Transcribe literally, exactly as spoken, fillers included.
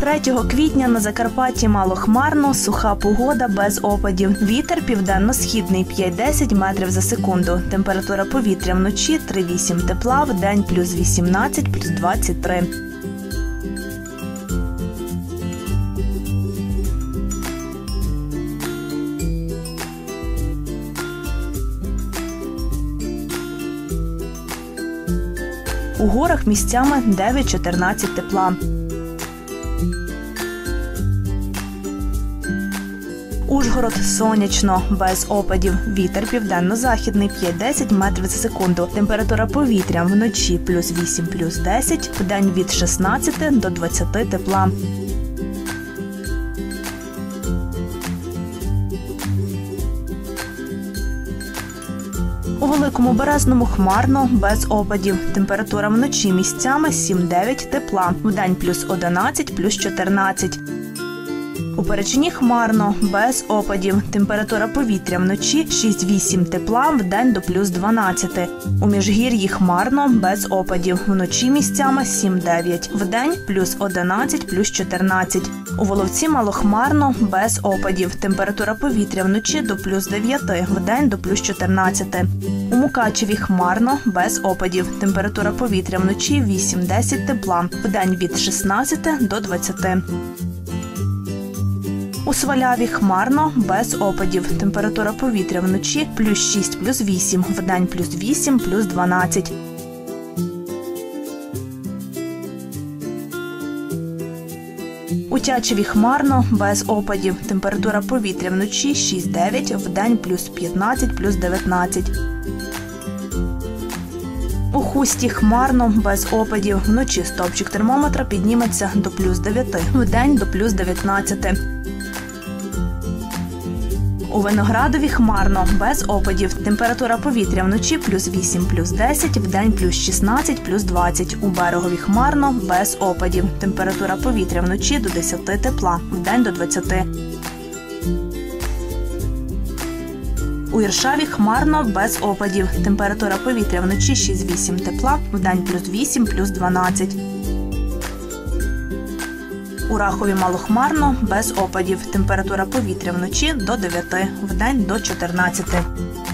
третього квітня на Закарпатті малохмарно, суха погода без опадів. Вітер південно-східний п'ять-десять метрів за секунду. Температура повітря вночі три-вісім тепла, вдень плюс вісімнадцять, плюс двадцять три. У горах місцями дев'ять-чотирнадцять тепла. Ужгород сонячно, без опадів. Вітер південно-західний п'ять-десять метрів за секунду. Температура повітря вночі плюс вісім, плюс десять, вдень від шістнадцяти до двадцяти тепла. У Великому Березному хмарно, без опадів. Температура вночі місцями сім-дев'ять тепла, вдень плюс одинадцять, плюс чотирнадцять. У Перечині хмарно, без опадів. Температура повітря вночі шість-вісім тепла, вдень до плюс дванадцяти. У Міжгір'ї хмарно, без опадів. Вночі місцями сім-дев'ять, вдень плюс одинадцять, плюс чотирнадцять. У Воловці малохмарно, без опадів. Температура повітря вночі до плюс дев'яти, вдень до плюс чотирнадцяти. У Мукачеві хмарно, без опадів. Температура повітря вночі вісім-десять тепла, вдень від шістнадцяти до двадцяти. У Сваляві хмарно, без опадів. Температура повітря вночі плюс шість, плюс вісім, вдень плюс вісім, плюс дванадцять. У Тячеві хмарно, без опадів. Температура повітря вночі шість-дев'ять, вдень плюс п'ятнадцять, плюс дев'ятнадцять. У Хусті хмарно, без опадів. Вночі стовпчик термометра підніметься до плюс дев'яти, вдень до плюс дев'ятнадцяти. У Виноградові хмарно, без опадів. Температура повітря вночі плюс вісім, плюс десять, вдень плюс шістнадцять, плюс двадцять. У Берегові хмарно, без опадів. Температура повітря вночі до десяти тепла, вдень до двадцяти. У Іршаві хмарно, без опадів. Температура повітря вночі шість-вісім тепла, вдень плюс вісім, плюс дванадцять. У Рахові малохмарно, без опадів. Температура повітря вночі до дев'яти, вдень до чотирнадцяти.